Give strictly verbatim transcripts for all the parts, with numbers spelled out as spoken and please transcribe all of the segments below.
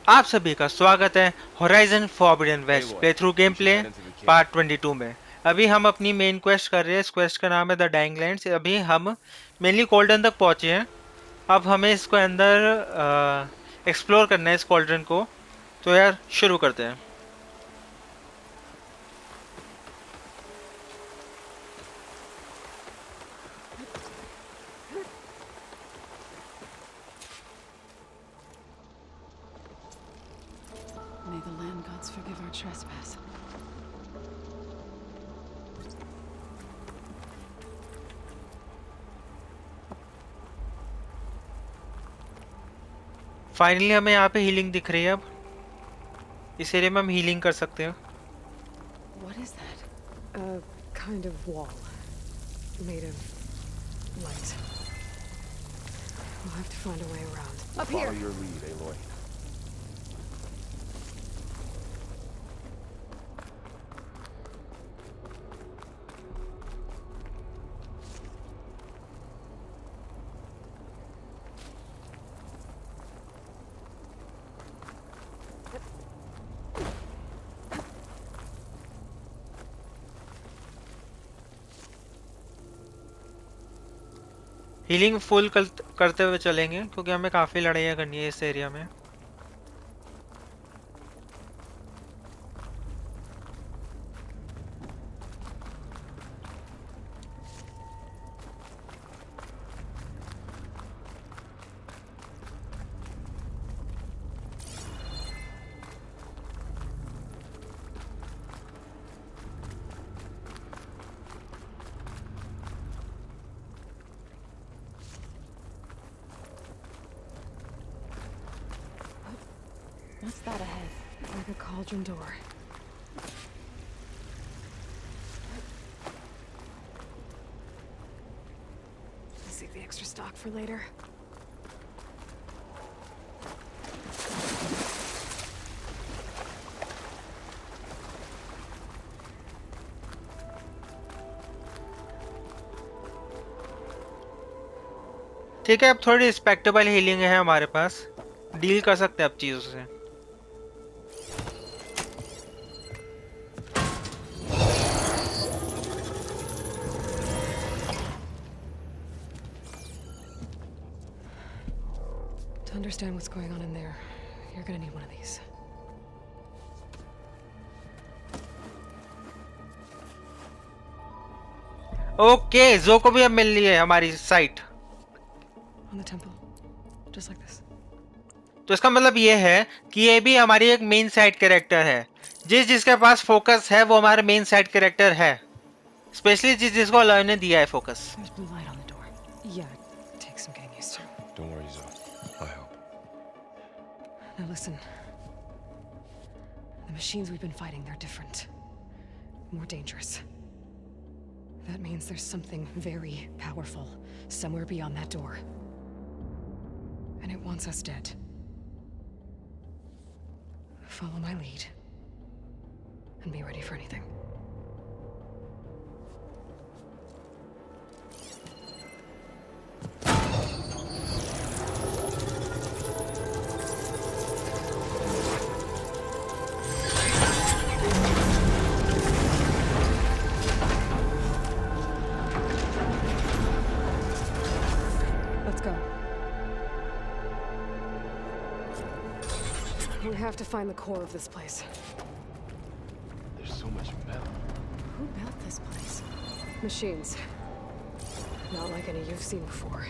आप सभी का स्वागत है Horizon Forbidden West playthrough gameplay part बाईस में। अभी हम अपनी मेन क्वेस्ट कर रहे हैं। इस क्वेस्ट का नाम है द डाइंग लैंड्स। अभी हम मेनली कॉल्डन तक पहुंचे हैं। अब हमें इसको अंदर एक्सप्लोर करना है, इस कॉल्डन को। तो यार शुरू करते हैं। May the land gods forgive our trespass. Finally हमें यहाँ पे हीलिंग दिख रही है। अब इस एरिया में हम हीलिंग कर सकते हैं। What is that? A kind of wall made of light. We'll have to find a way around. Up here. Follow your lead, Aloy. Healing full कर, करते हुए चलेंगे क्योंकि हमें काफी लड़ाइयाँ करनी है इस एरिया में। What's that ahead? Like a cauldron door. Save the extra stock for later. ठीक है, अब थोड़ी रिस्पेक्टेबल हीलिंग है हमारे पास। डील कर सकते हैं अब चीजों से। To understand what's going on in there, you're gonna need one of these. Okay, जो को भी अब मिल रही है हमारी site. On the temple, just like this. तो इसका मतलब ये है कि ये भी हमारी एक मेन साइड कैरेक्टर है। जिस जिसके पास फोकस है वो हमारा मेन साइड कैरेक्टर है। स्पेशली जिस जिसको अलॉय ने दिया है focus. There's blue light on the door. Yeah, it takes some getting used to. Don't worry, Zoe. I'll help. Now listen. The machines we've been fighting, they're different. More dangerous. That means there's something very powerful somewhere beyond that door. And it wants us dead. Follow my lead. And be ready for anything. Let's go. We have to find the core of this place. There's so much metal. Who built this place? Machines. Not like any you've seen before.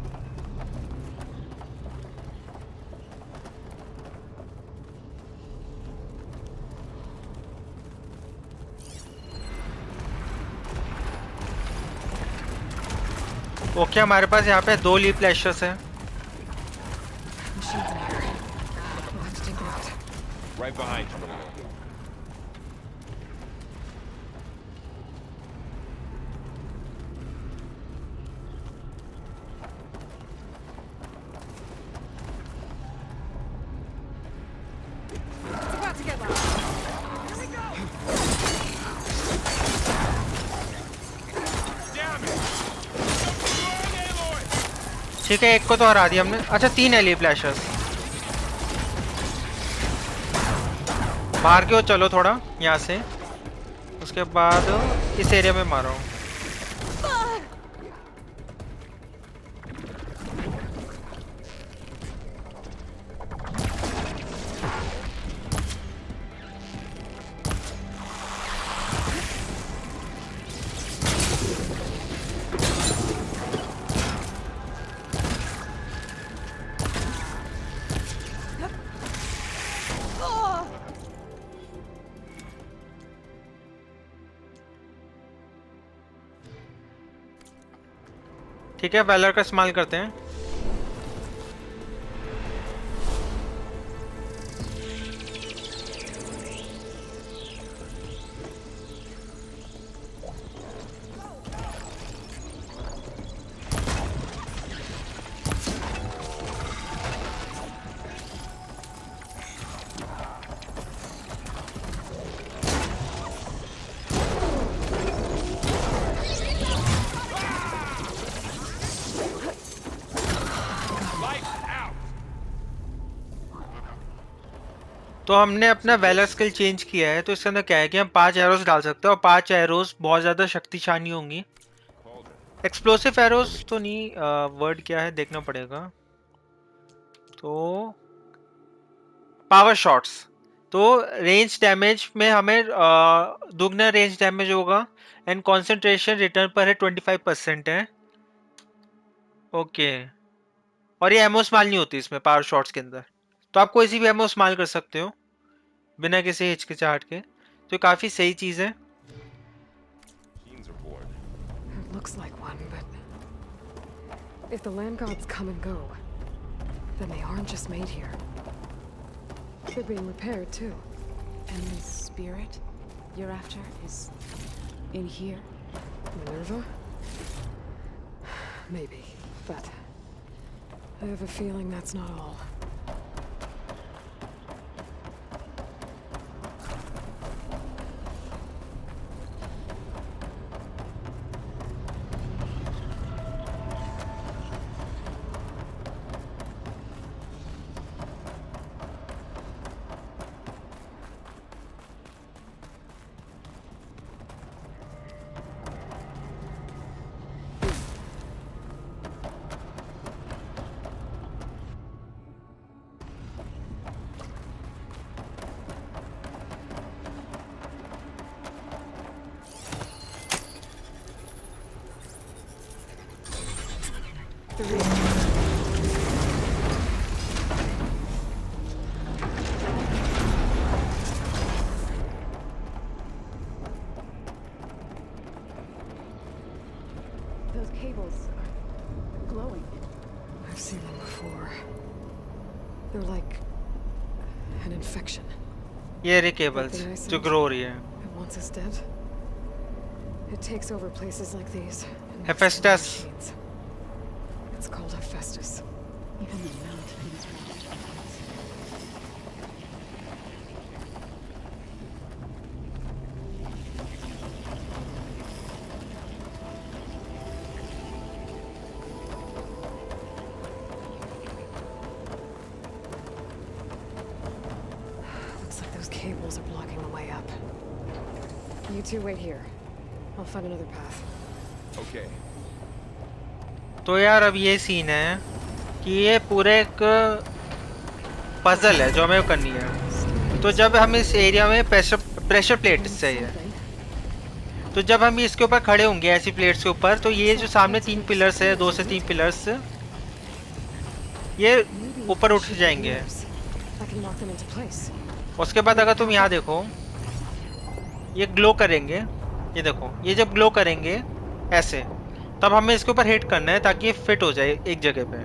Okay, हमारे पास यहाँ पे दो leap lashes हैं। Machines in here. We'll have to take them out. Right behind you. It's about to get loud. Here we go! Damn it! Run, Aloy! ठीक है, एक को तो हरा दिया हमने। अच्छा, तीन है लीप लैशेस। बाहर की ओर चलो थोड़ा यहाँ से, उसके बाद इस एरिया में मारो। ठीक है, वेलर का इस्तेमाल करते हैं। तो हमने अपना वेलर स्किल चेंज किया है, तो इसके अंदर क्या है कि हम पांच एरोस डाल सकते हैं और पांच एरोस बहुत ज़्यादा शक्तिशाली होंगी। एक्सप्लोसिव एरोस तो नहीं, वर्ड क्या है देखना पड़ेगा। तो पावर शॉट्स, तो रेंज डैमेज में हमें दुगना रेंज डैमेज होगा एंड कंसंट्रेशन रिटर्न पर है ट्वेंटी फाइव परसेंट है। ओके, और ये एमओ इस्तेमाल नहीं होती इसमें पावर शॉट्स के अंदर, तो आप कोई सी भी एमओ इस्तेमाल कर सकते हो बिना किसी हिचकिचाहट के, तो काफी सही चीज है। It looks like one, but if the land gods come and go, then they aren't just made here. They're being repaired too. And the spirit you're after is in here? Minerva? Maybe, but I have a feeling that's not all. Those cables are glowing. I've seen them before. They're like an infection. ये रे cables जो grow हो रही है। It wants us dead. It takes over places like these. Hephaestus. It's called Hephaestus. Even the mountain is wrapped in it. Looks like those cables are blocking the way up. You two wait here. I'll find another path. Okay. तो यार अब ये scene है कि ये पूरे एक puzzle है जो हमें करनी है। तो जब हम इस एरिया में प्रेशर प्रेशर प्लेट चाहिए, तो जब हम इसके ऊपर खड़े होंगे ऐसी प्लेट्स के ऊपर, तो ये जो सामने तीन पिलर्स है, दो से तीन पिलर्स, ये ऊपर उठ जाएंगे। उसके बाद अगर तुम यहाँ देखो, ये ग्लो करेंगे, ये देखो, ये जब ग्लो करेंगे ऐसे, तब हमें इसके ऊपर हिट करना है ताकि ये फिट हो जाए एक जगह पे।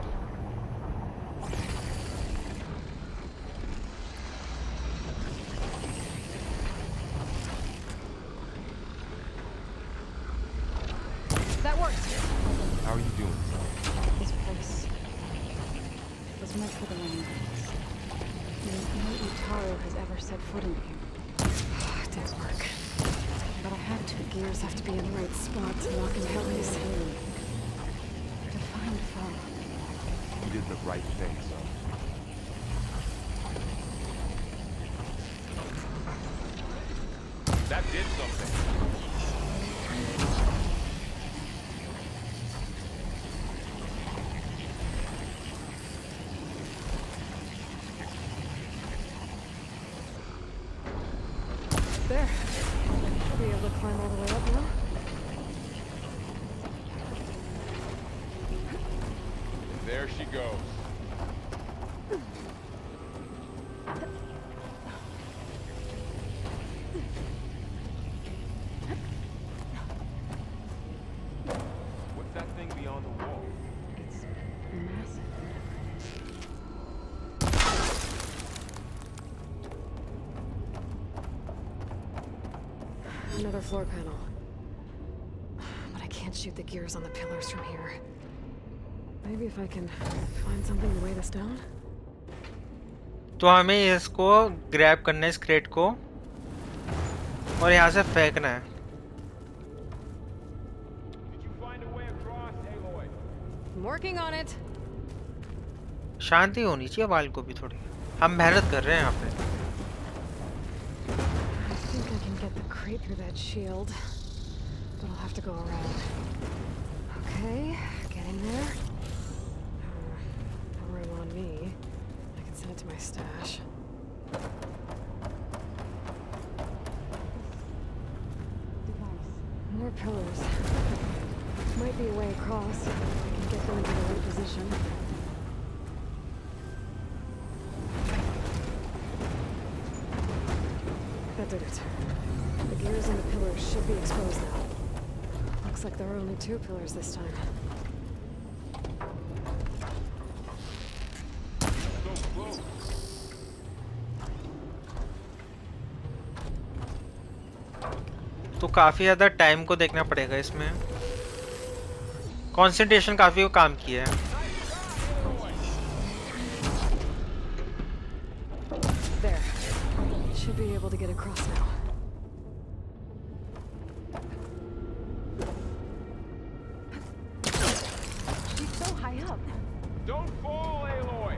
That worked. How are you doing? This place was meant for the land gods. No Utaro has ever set foot in here. It did work. But I had to. The gears have to be in the right spot to lock in Helios. To find Father. You did the right thing, son. grab did something. There. Should be able to climb all the way up now. There she goes. What's that thing beyond the wall? It's massive. Another floor panel. But I can't shoot the gears on the pillars from here. Maybe if I can find something to weigh this down. तो हमें इसको grab करना है इस crate को और यहाँ से फेंकना है. Did you find a way across, Aloy? I'm working on it. शांति होनी चाहिए वाल को भी थोड़ी. हम मेहनत कर रहे हैं यहाँ पे. I think I can get the crate through that shield, but I'll have to go around. Okay, getting there. Uh, no room on me. I can send it to my stash. Device. More pillars. Might be a way across if I can get them into the right position. That did it. The gears and the pillars should be exposed now. Looks like there are only two pillars this time. So close. तो काफी ज्यादा time को देखना पड़ेगा इसमें. Concentration काफी काम किया है. There. Should be able to get across now. She's so high up. Don't fall, Aloy.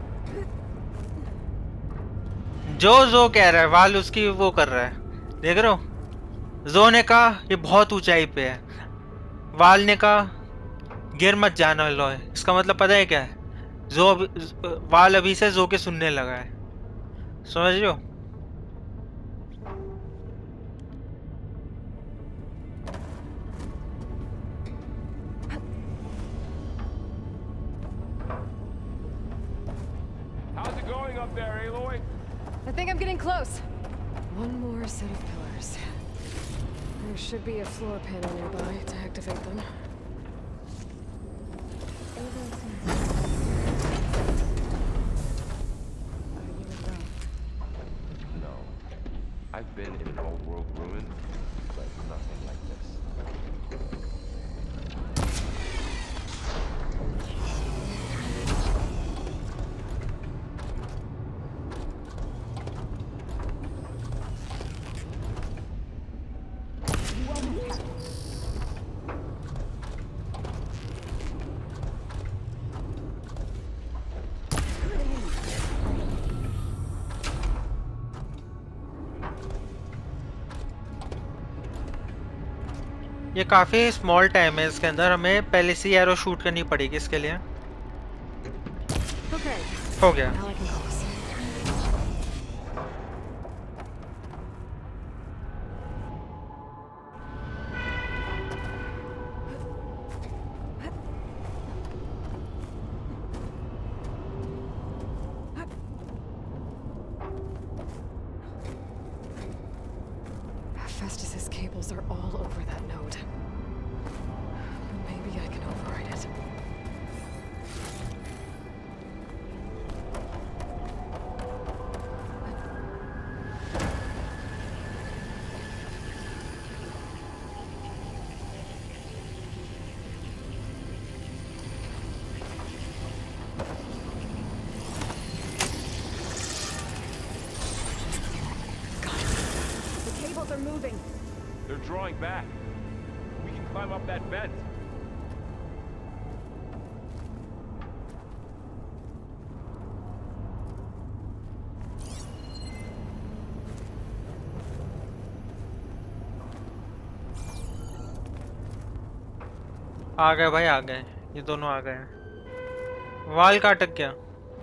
जो जो कह रहा है वाल उसकी वो कर रहा है. देख रहे हो? जो ने कहा ये बहुत ऊंचाई पे है. वाल ने कहा गिर मत जाना लॉय. इसका मतलब पता है क्या है? जो अभी, वाल अभी से जो के सुनने लगा है. समझ रहे हो? How's it going up there, Aloy? I think I'm getting close. One more set of pillars. There should be a floor panel nearby to activate them. Ava seems... Are you alone? No. I've been in an old world ruin, but nothing like this. ये काफी small time है. इसके अंदर हमें पहले से arrow shoot करनी पड़ेगी इसके लिए. Okay. हो गया. Now I can cross. Festus's cables are all over that node. But maybe I can override it. Are moving. They're drawing back. We can climb up that vent. आ गए भाई, आ गए, ये दोनों आ गए। वाल का अटक गया।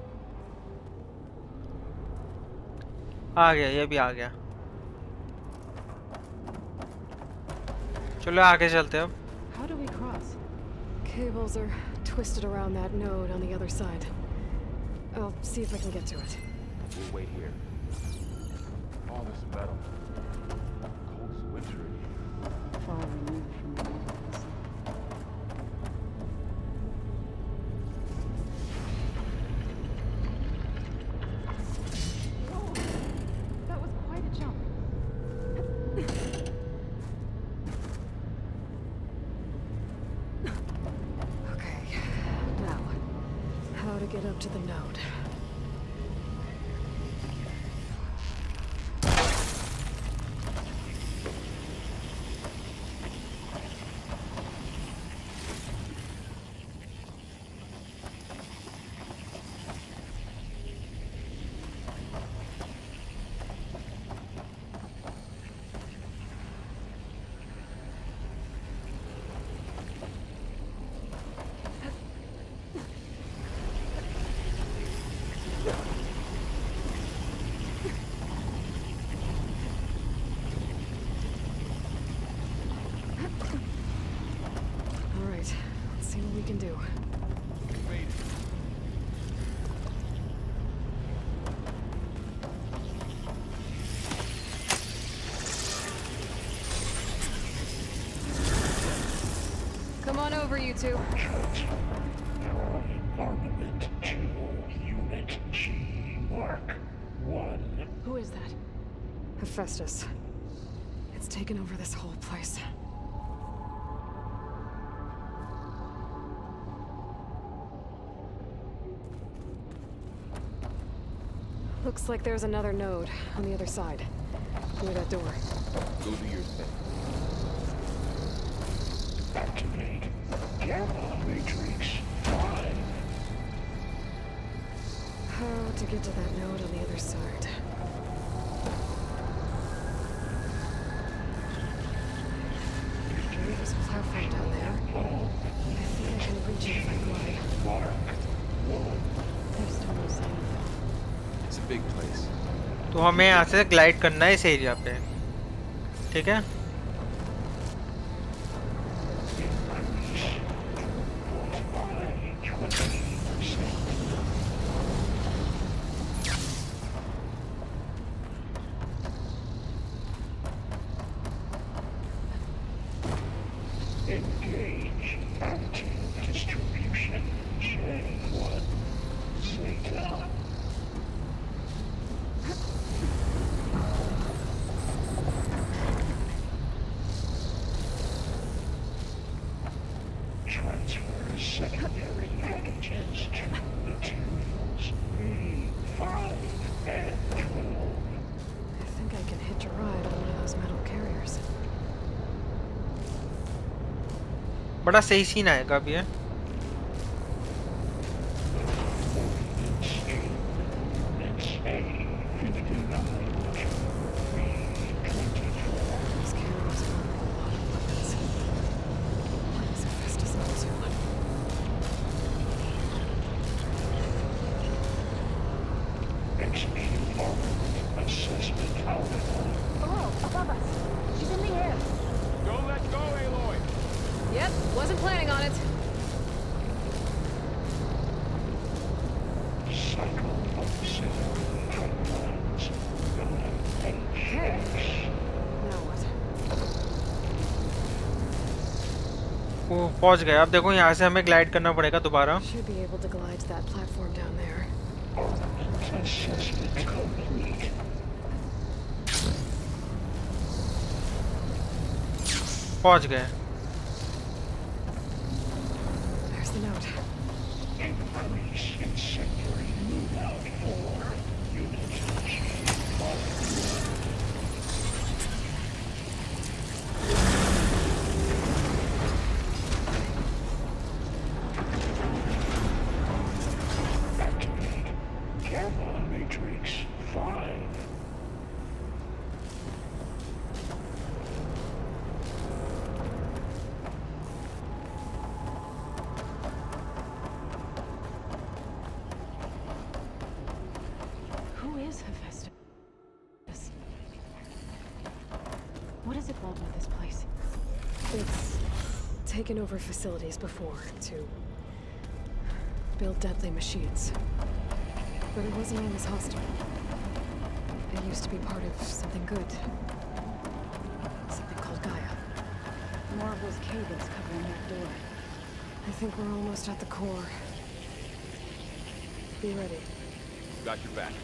आ गया, ये भी आ गया। चलो आगे चलते हैं अब। How do we cross? Cables are twisted around that node on the other side. I'll see if I can get to it. We'll wait here. All this metal. Cold as winter again. Far removed from the walls. Whoa! That was quite a jump. Okay, now, how to get up to the node? All right, let's see what we can do. Come on over, you two. Armament two, Unit G, Mark one. Who is that? Hephaestus. It's taken over this whole place. Looks like there's another node on the other side, near that door. Go do your thing. Activate Gamma Matrix five. How to get to that node on the other side? Okay, there's a platform down there. I think I can reach it if I glide. Mark one. There's still no sign of it. It's a big place. तो हमें यहाँ से glide करना है इस area पे, ठीक है? Engage anti-distribution chain one. Zeta. Transfer secondary packages to materials B five and twelve. I think I can hitch a ride on one of those metal carriers. बड़ा सही सीन आएगा अभी है। These carriers are a lot of weapons. What is Hephaestus up to? Execute armament assessment outcome. Oh, above us. She's in the air. Don't let go, Aloy! Yep, wasn't planning on it. Cycle of zero pipelines. Okay. Now what? वो पहुंच गए। अब देखो यहाँ से हमें glide करना पड़ेगा दोबारा। Should be able to glide to that platform down there. Armament assessment complete. पहुंच गए। There's the note. Increase incendiary move out for Unit G. Activate Gamma Matrix five. involved with this place? It's taken over facilities before to build deadly machines. But it wasn't always hostile. It used to be part of something good. Something called Gaia. More of those cables covering that door. I think we're almost at the core. Be ready. Got your back.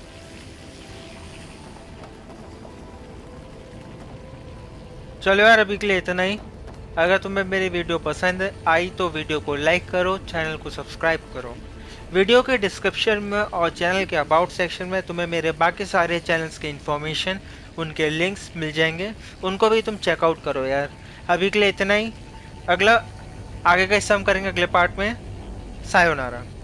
चलो यार अभी के लिए इतना ही। अगर तुम्हें मेरी video पसंद आई तो वीडियो को लाइक करो, चैनल को सब्सक्राइब करो। वीडियो के डिस्क्रिप्शन में और चैनल के अबाउट सेक्शन में तुम्हें मेरे बाकी सारे चैनल्स के इन्फॉर्मेशन, उनके लिंक्स मिल जाएंगे, उनको भी तुम चेकआउट करो यार। अभी के लिए इतना ही। अगला आगे का हिस्सा हम करेंगे अगले पार्ट में। सायोनारा।